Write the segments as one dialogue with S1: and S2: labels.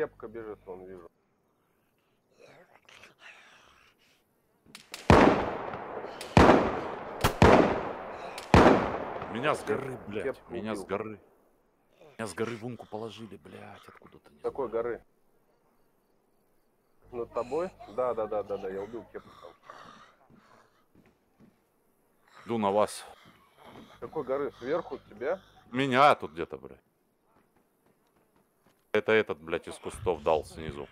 S1: кепка бежит, вон вижу.
S2: Меня с горы, блядь.
S1: Кепку
S2: Меня с
S1: убил.
S2: горы. Меня с горы вунку положили, блядь, откуда-то не
S1: Какой
S2: знаю.
S1: горы? Над тобой? Да, я убил кепку там.
S2: Иду на вас.
S1: Какой горы? Сверху тебя?
S2: Меня тут где-то, блядь. Это этот, блядь, из кустов дал снизу.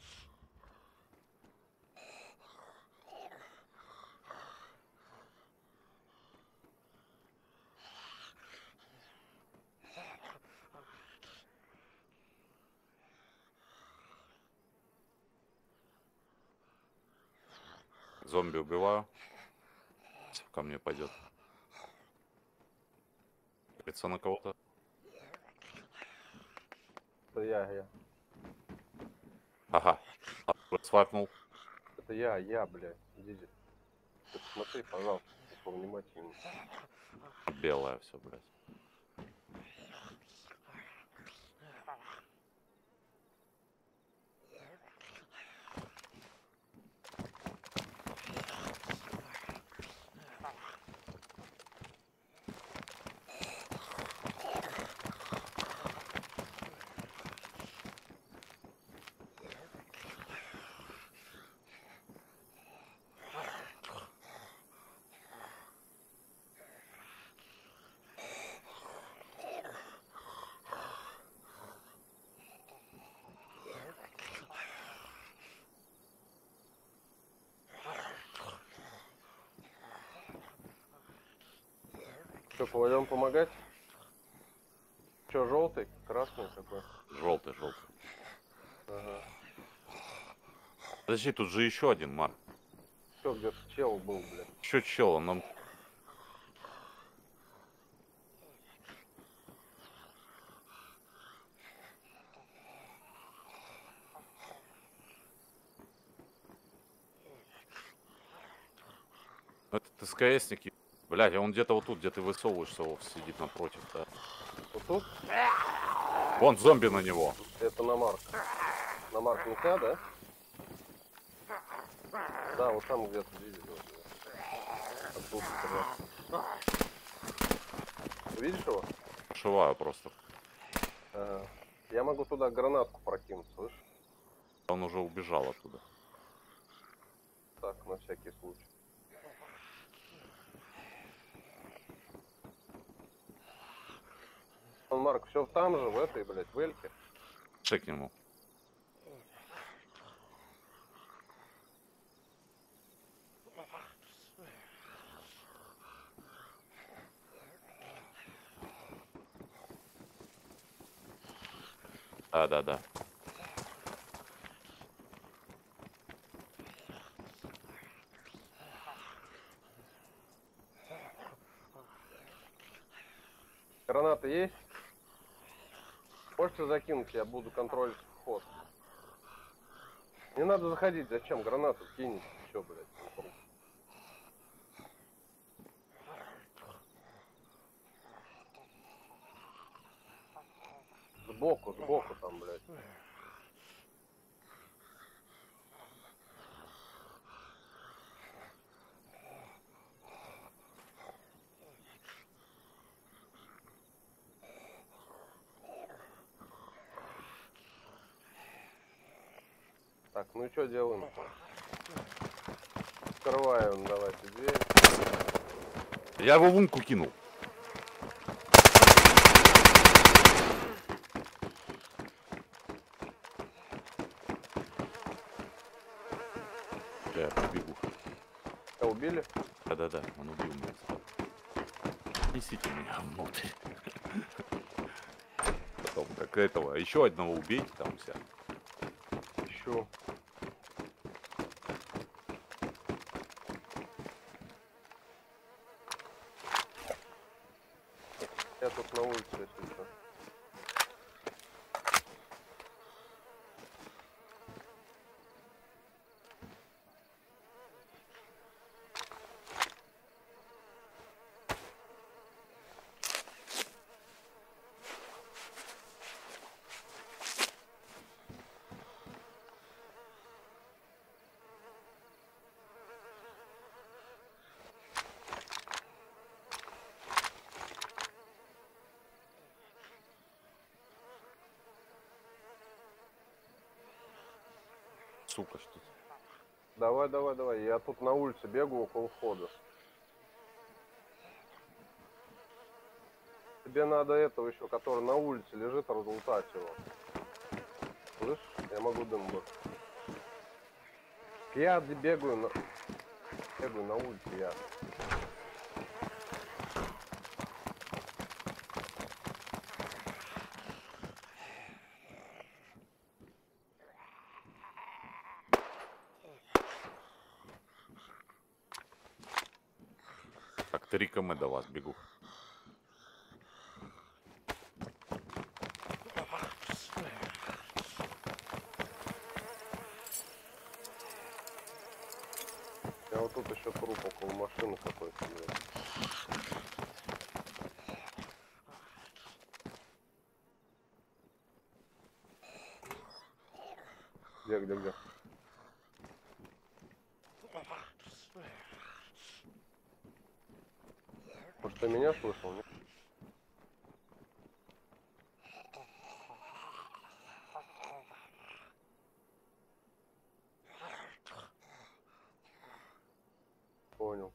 S2: Зомби убиваю. Ко мне пойдет. Лицо на кого-то.
S1: Это я.
S2: Ага. Свайпнул.
S1: Это я, блядь. Иди. Ты посмотри, пожалуйста, повнимательнее.
S2: Белое все, блядь.
S1: Что, пойдем помогать? Что, желтый? Красный какой?
S2: Желтый, желтый.
S1: Ага.
S2: Подожди, тут же еще один, Марк.
S1: Все, где-то чел был, блядь.
S2: Еще чел, он нам... Этот СКСник, блядь, а он где-то вот тут, где ты высовываешься, сидит напротив, да.
S1: Вот тут?
S2: Вон зомби на него.
S1: Это на Марк. На Марк нельзя, да? Да, вот там где-то видели. Оттуда стрелял. Видишь его?
S2: Шиваю просто.
S1: Ага. Я могу туда гранатку прокинуть, слышишь?
S2: Он уже убежал оттуда.
S1: Так, на всякий случай. Марк, все там же, в этой, блядь, в Эльке.
S2: Шей к нему. Да.
S1: Граната есть? Можете закинуть, я буду контролить вход. Не надо заходить, зачем? Гранату кинете, все, блядь. Сбоку там, блядь. Так, ну и что делаем? Открываем, давайте дверь.
S2: Я его вунку кинул. Я побегу.
S1: Тебя убили?
S2: Да, он убил меня. Несите меня внутрь. Потом как этого. Еще одного убейте там вся.
S1: Ищу. Я тут на улице, если что.
S2: сука, что ты?
S1: Давай, давай, давай. Я тут на улице бегаю около входа. Тебе надо этого еще, который на улице лежит, разлутать его. Слышишь? Я могу дым брать. Я бегаю на улице, я.
S2: Так, 3 км до вас бегу.
S1: Я вот тут еще труп около машины какой-то. Где? Может, ты меня слышал? Нет? Понял.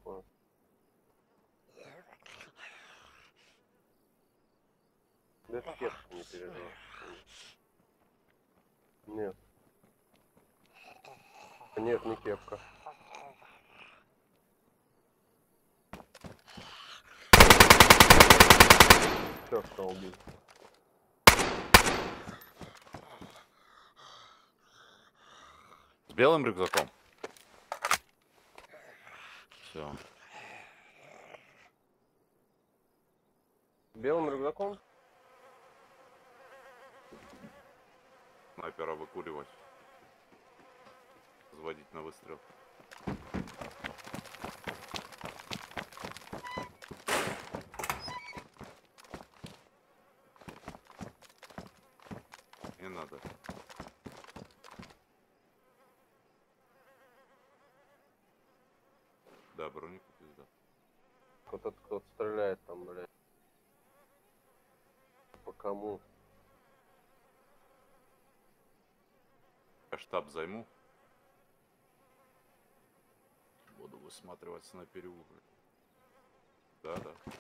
S1: Да кепка, не переживай. Нет. Нет, не кепка. Все, что убил.
S2: С белым рюкзаком. Все.
S1: Белым рюкзаком?
S2: Снайпера выкуривать. Взводить на выстрел. Не надо. Да, бронику пизда.
S1: Кто-то стреляет там, блядь. По кому?
S2: Я штаб займу. Буду высматривать снайперю. Да.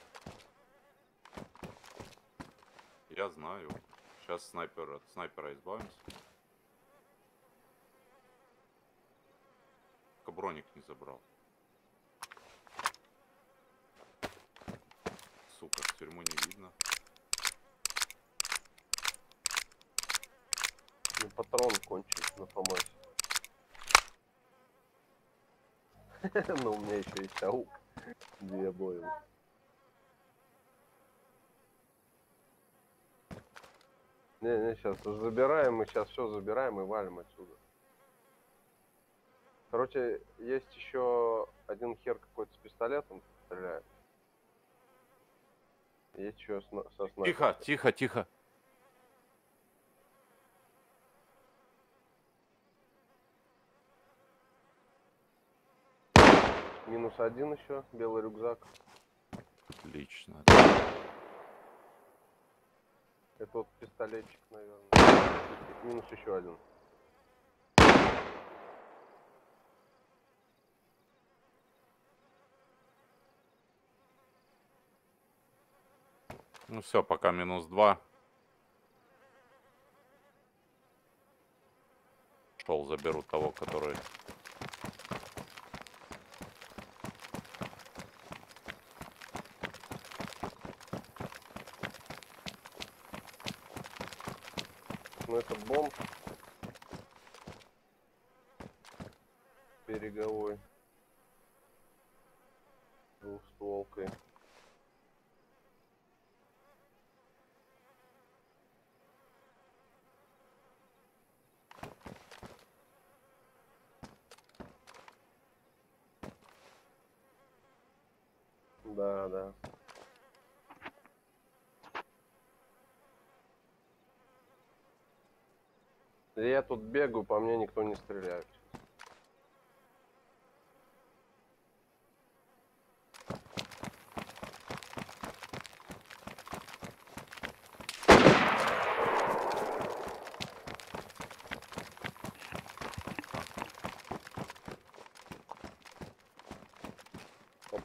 S2: Я знаю. Сейчас от снайпера избавимся. Только броник не забрал. Сука, тюрьму не видно.
S1: Ну, патрон кончился на ФАМАСе. Ну, у меня еще есть АУК. 2 обоим. Не, сейчас забираем, мы сейчас все забираем и валим отсюда. Короче, есть еще один хер какой-то с пистолетом стреляет. Есть еще со снайпером.
S2: Тихо.
S1: -1 еще, белый рюкзак.
S2: Отлично.
S1: Это вот пистолетчик, наверное. Минус еще один.
S2: Ну все, пока -2. Шел, заберу того, который...
S1: Ну, это бомб. Береговой. Двухстволкой. Да. Я тут бегаю, по мне никто не стреляет.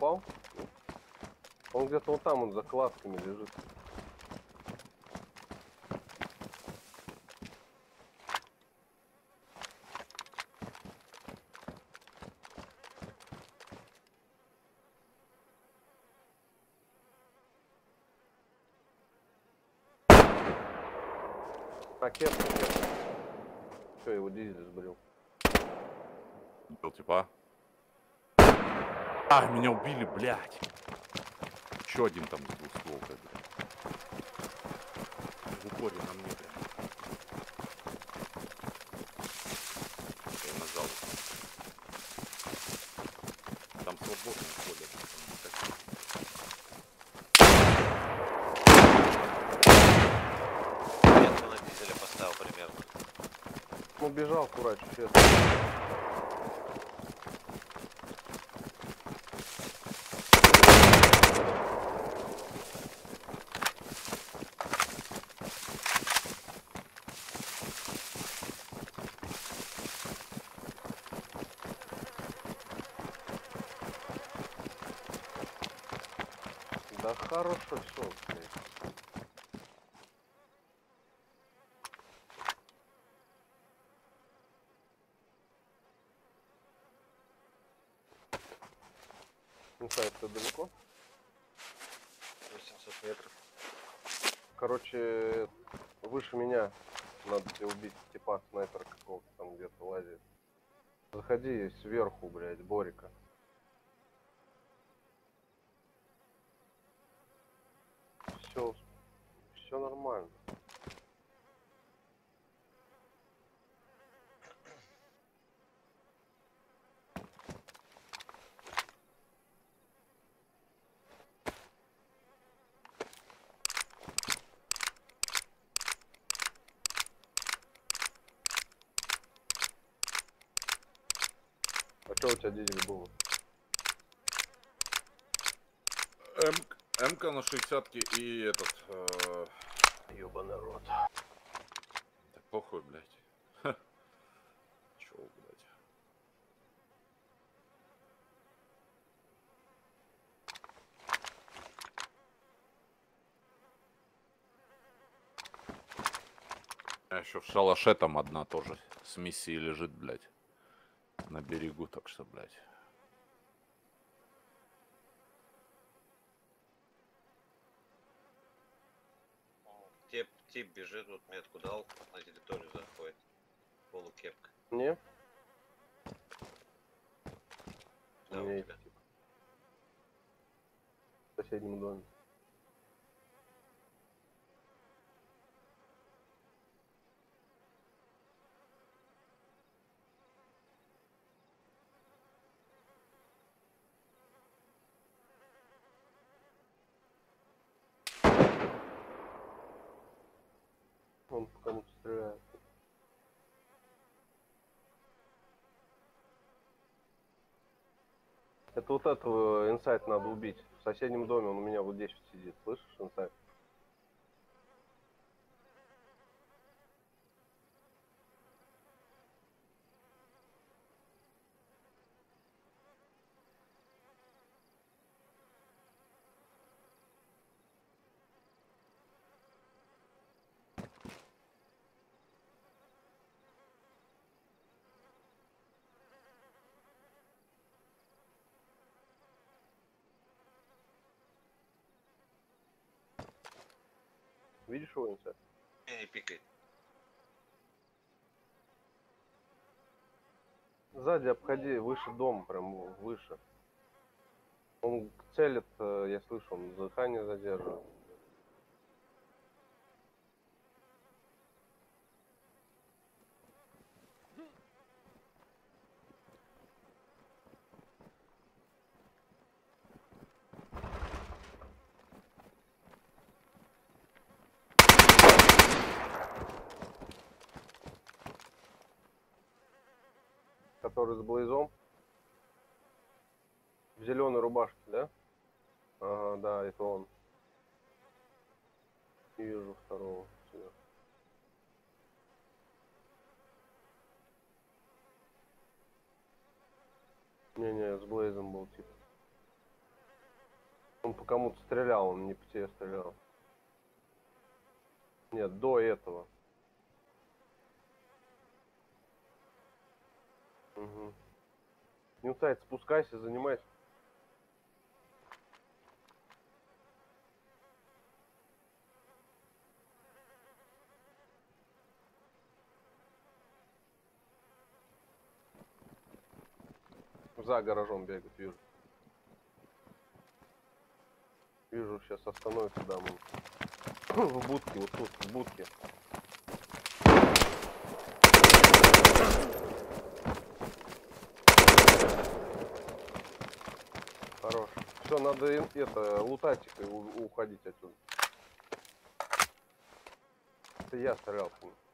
S1: упал? Он где-то вот там, он за кладками лежит. А, кепка. Все, его дизель сбрил.
S2: Был типа. А, меня убили, блядь. Еще один там с двухстволкой, блядь. В упоре на мне, блядь. Я нажал. Там свободно ходят.
S3: Метку на дизеле поставил примерно.
S1: Ну, бежал, курач, честно. Да хорошо, все, блядь. Инсайд, ты далеко?
S3: 800 метров.
S1: Короче, выше меня надо тебе убить типа снайпера какого-то там где-то лазит. Заходи сверху, блядь, Борика. Все нормально. А что у тебя дизель был?
S2: МК на 60-ке и этот...
S1: Ёбаный рот.
S2: Так похуй, блядь. Ха. Чё, блядь. А еще в шалаше там одна тоже с миссией лежит, блядь. На берегу, так что, блядь.
S3: Тип бежит, вот метку дал, на территорию заходит. Полукепка.
S1: Не?
S3: Да,
S1: У
S3: у
S1: меня
S3: тебя.
S1: есть тип. В соседнем доме. Он по кому-то стреляет. Это вот этого инсайт надо убить. В соседнем доме он у меня вот здесь вот сидит. Слышишь, инсайт? Видишь его инсайт?
S3: Не пикает.
S1: Сзади обходи, выше дом, прям выше. Он целит, я слышу, он дыхание задерживает. Который с блейзом. В зеленой рубашке, да? Ага, да, это он. Вижу второго. Не-не, с блейзом был тип. Он по кому-то стрелял, он не по тебе стрелял. Нет, до этого. Угу. Ньюсайд, спускайся, занимайся. За гаражом бегать, вижу. Вижу, сейчас остановится, да, мы. В будке, вот тут, в будке. Хорош. Все, надо это, лутать их и уходить отсюда. Это я стрелял.